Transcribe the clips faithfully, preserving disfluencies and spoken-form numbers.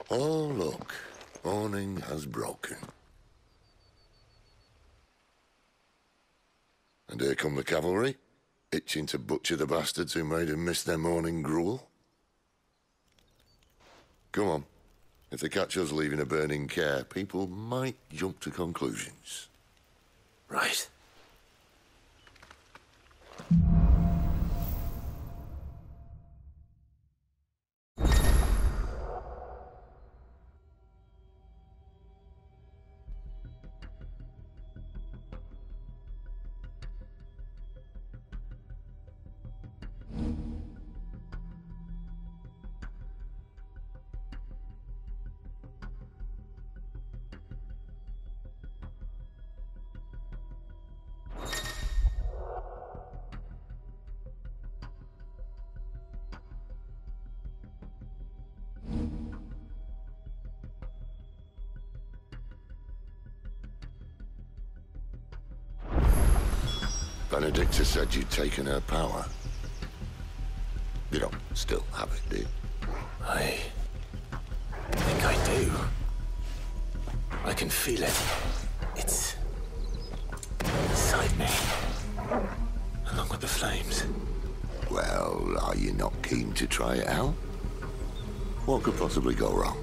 Oh, look. Morning has broken. And here come the cavalry, itching to butcher the bastards who made them miss their morning gruel. Come on. If they catch us leaving a burning care, people might jump to conclusions. Right. Benedicta said you'd taken her power. You don't still have it, do you? I think I do. I can feel it. It's inside me, along with the flames. Well, are you not keen to try it out? What could possibly go wrong?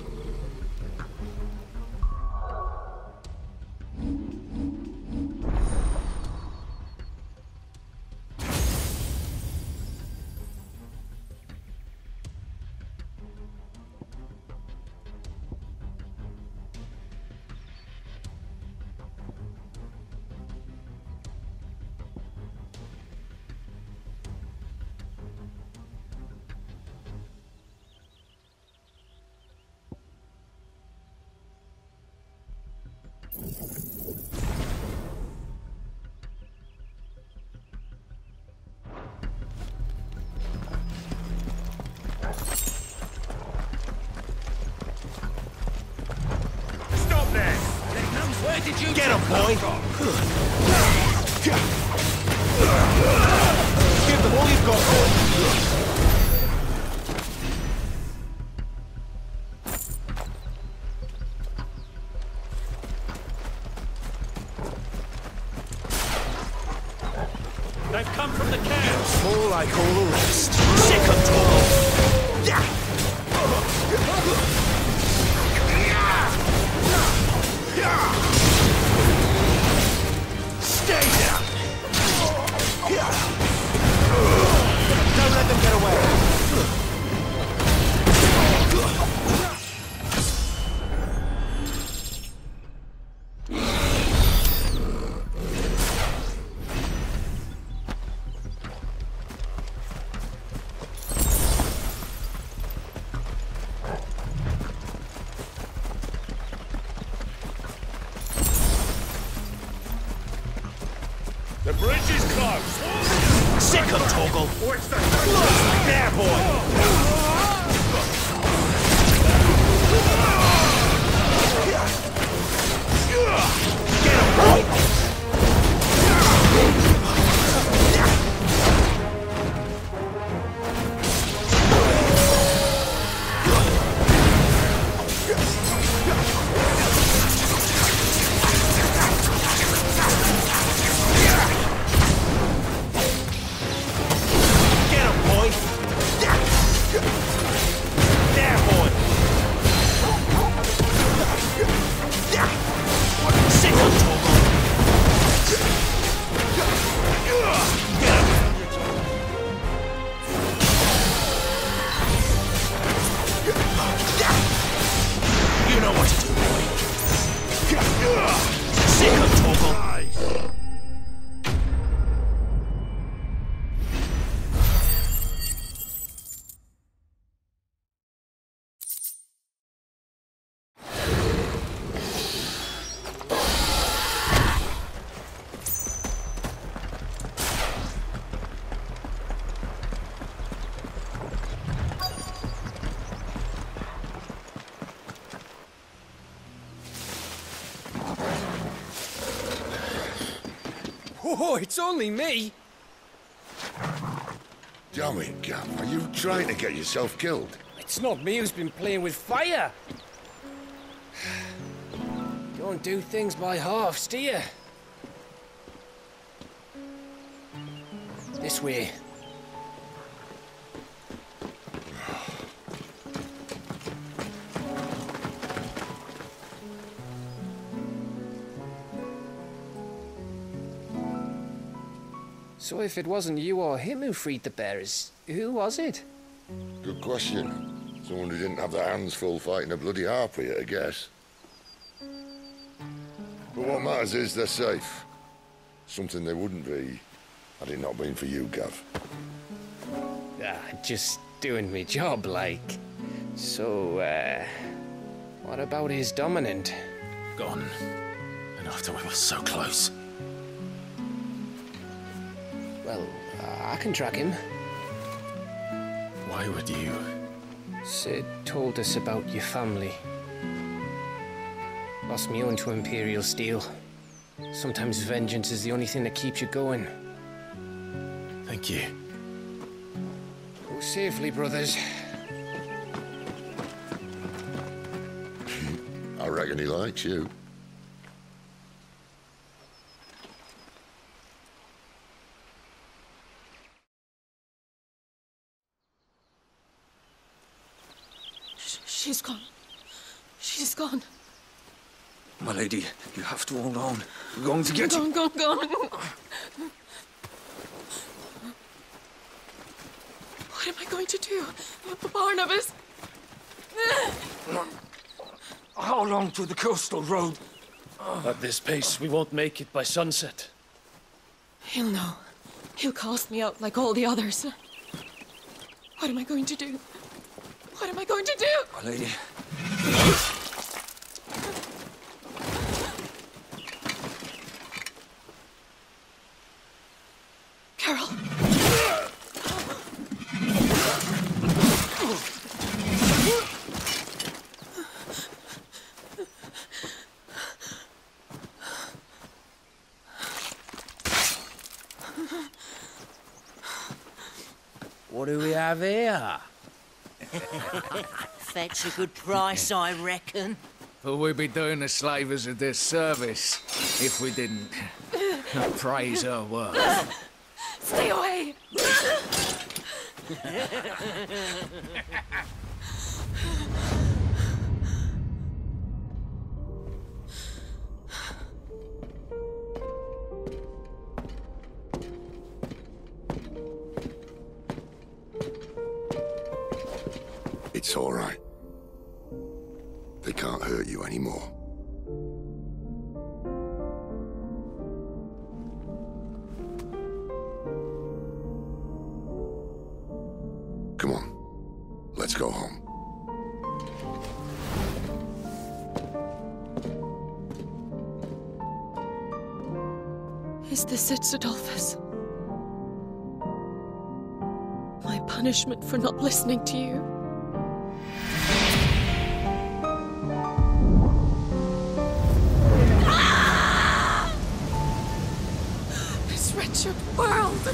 Where did you get him, boy? Give them all you've got, boy. They've come from the camp. Small like all the rest. Sick of talk. Yeah. Stay down! Don't let them get away! The bridge is closed! Sick of Torgal! What's the... There, boy! Get him, boy! Oh, it's only me. Damn it, Gav. Are you trying to get yourself killed? It's not me who's been playing with fire. Don't do things by halves, do you? This way. So if it wasn't you or him who freed the bearers, who was it? Good question. Someone who didn't have their hands full fighting a bloody harpy, I guess. But what matters is they're safe. Something they wouldn't be had it not been for you, Gav. Ah, just doing my job, like. So, uh... what about his dominant? Gone. And after we were so close. Well, I can track him. Why would you? Sid told us about your family. Lost me own to Imperial Steel. Sometimes vengeance is the only thing that keeps you going. Thank you. Go safely, brothers. I reckon he likes you. She's gone. She's gone. My lady, you have to hold on. We're going to get Gone, you. gone, gone. What am I going to do? Barnabas? Hold on to the coastal road. At this pace, we won't make it by sunset. He'll know. He'll cast me out like all the others. What am I going to do? What am I going to do? My lady. Carol. What do we have here? Fetch a good price, I reckon. But we'd be doing the slavers a disservice if we didn't praise her work. Stay away! It's all right. They can't hurt you anymore. Come on, let's go home. Is this it, Adolphus? My punishment for not listening to you? This wretched world!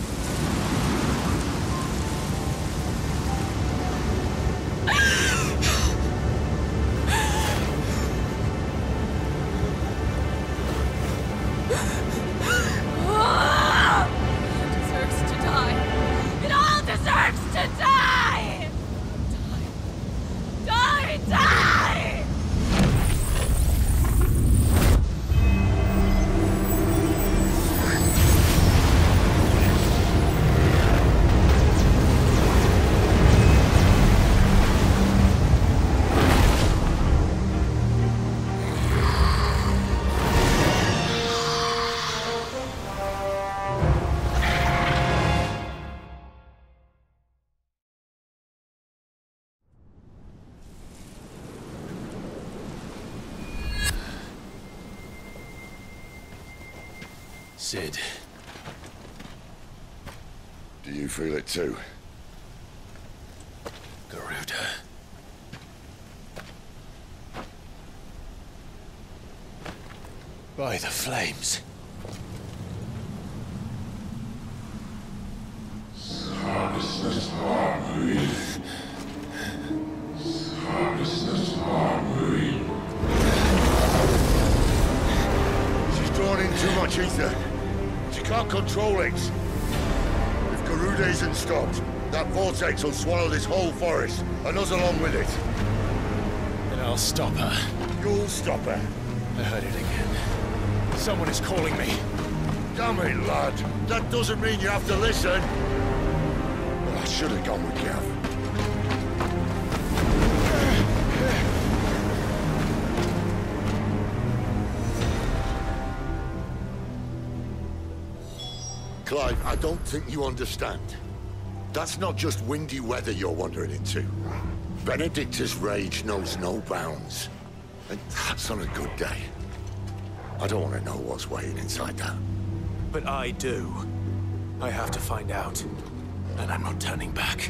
Deserves to die. It all deserves to die! Die! Die! Die! Sid. Do you feel it too? Garuda. By the flames. Master. She can't control it. If Garuda isn't stopped, that vortex will swallow this whole forest, and us along with it. Then I'll stop her. You'll stop her. I heard it again. Someone is calling me. Damn it, lad. That doesn't mean you have to listen. Well, I should have gone with Gav. Clive, I don't think you understand. That's not just windy weather you're wandering into. Benedicta's rage knows no bounds. And that's on a good day. I don't want to know what's waiting inside that. But I do. I have to find out. And I'm not turning back.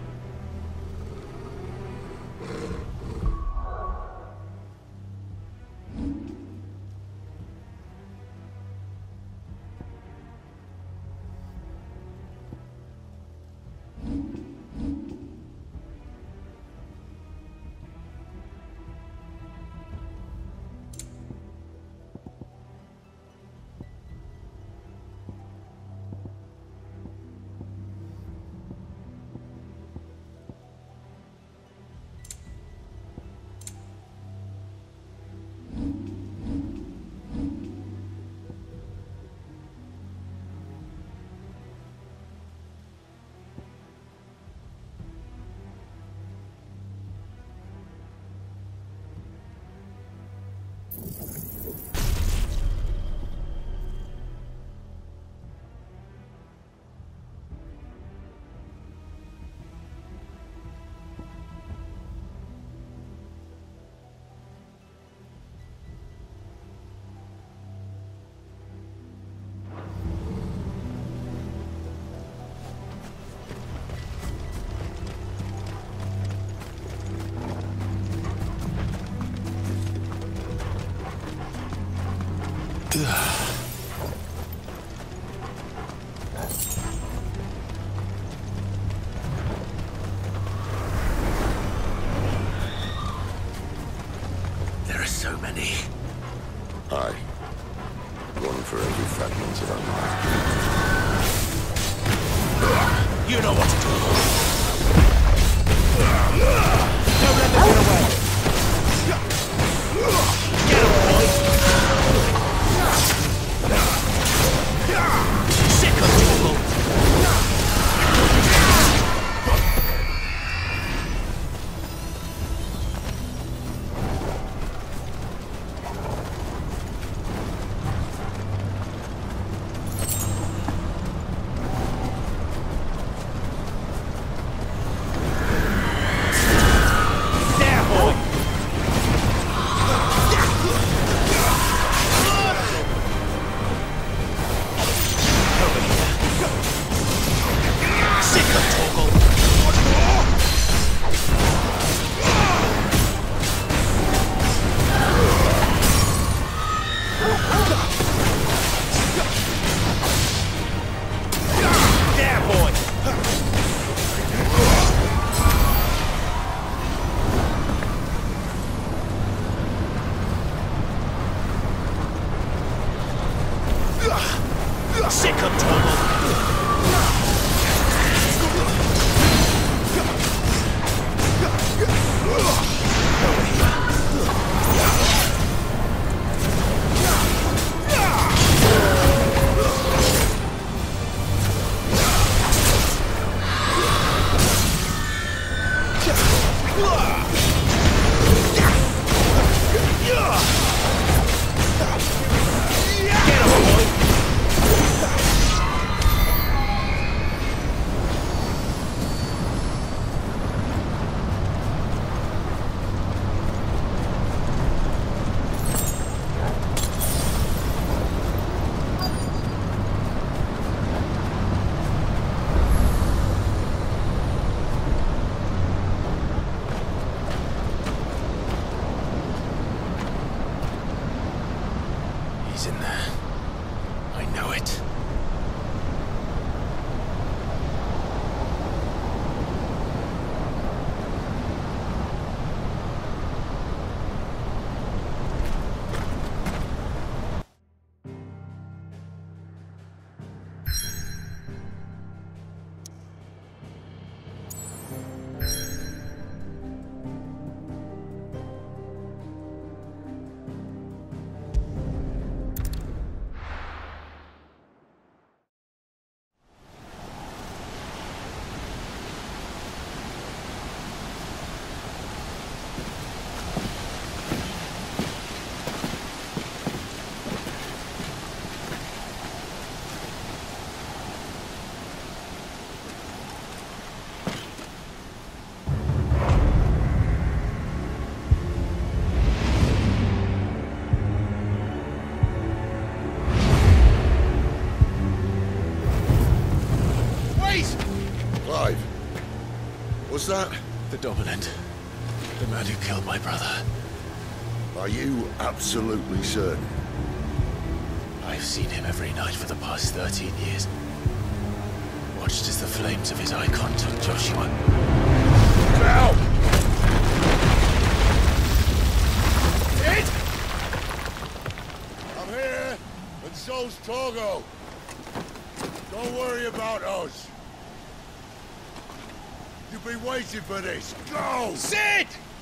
There are so many. Aye. One for every fragment of our mind. You know what to do. Don't let them get away. Get him, boy. Sick of trouble. Sick of was that? The Dominant. The man who killed my brother. Are you absolutely certain? I've seen him every night for the past thirteen years. Watched as the flames of his icon took Joshua. Now! Sid! I'm here, and so's Torgo. Don't worry about us. You've been waiting for this. Go! Sid!